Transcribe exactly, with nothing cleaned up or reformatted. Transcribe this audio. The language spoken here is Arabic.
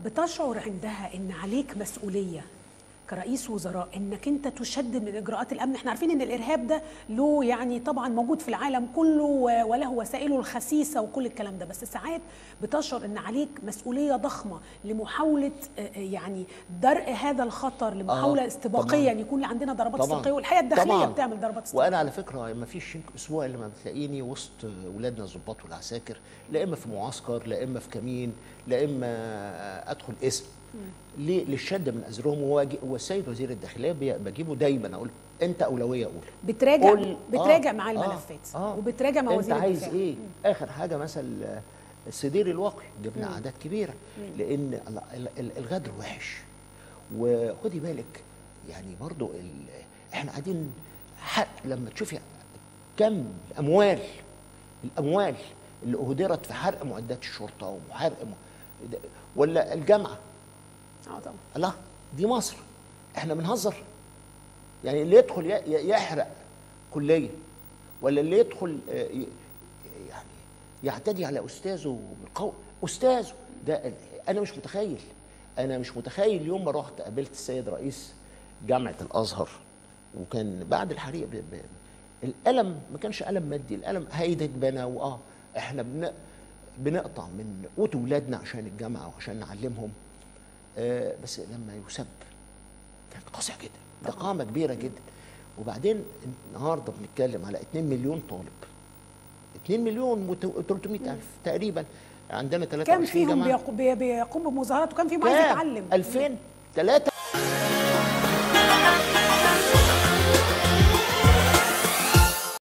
بتشعر عندها ان عليك مسؤوليه كرئيس وزراء انك انت تشدد من اجراءات الامن؟ احنا عارفين ان الارهاب ده له يعني طبعا موجود في العالم كله وله وسائله الخسيسه وكل الكلام ده، بس ساعات بتشعر ان عليك مسؤوليه ضخمه لمحاوله يعني درء هذا الخطر، لمحاوله آه استباقيه ان يكون عندنا ضربات استباقيه، والحقيقه الداخليه طبعًا بتعمل ضربات استباقيه. وانا على فكره ما فيش اسبوع الا ما بتلاقيني وسط اولادنا الضباط والعساكر، لا اما في معسكر، لا اما في كمين، لا اما ادخل اسم ليه للشد من ازرهم. والسيد وزير الداخليه بجيبه دايما اقول انت اولويه اولى. بتراجع قول بتراجع آه معاه الملفات آه آه وبتراجع مع وزير الدفاع. انت الدفاع. عايز ايه؟ مم. اخر حاجه مثلا السدير الواقي جبنا اعداد كبيره. مم. لان الغدر وحش. وخدي بالك يعني برضو احنا قاعدين حق لما تشوفي كم الاموال الاموال اللي اهدرت في حرق معدات الشرطه وحرق م... ولا الجامعه. اه طبعا. الله، دي مصر. احنا بنهزر؟ يعني اللي يدخل يحرق كليه، ولا اللي يدخل يعني يعتدي على استاذه بالقول، استاذه ده انا مش متخيل. انا مش متخيل. يوم ما رحت قابلت السيد رئيس جامعه الازهر وكان بعد الحريق ب... ب... الالم ما كانش الم مادي، الالم هيدك بنا واه احنا بن... بنقطع من قوت ولادنا عشان الجامعه وعشان نعلمهم. آه بس لما يسب كان قاسي جدا، ده قامه كبيره جدا. وبعدين النهارده بنتكلم على اتنين مليون طالب، اتنين مليون وتلتمية ألف تقريبا. عندنا تلاتة وعشرين جامعه. كم فيهم بيقوم بيقوم بمظاهرات وكم فيهم عايز يتعلم؟ ألفين، ثلاثة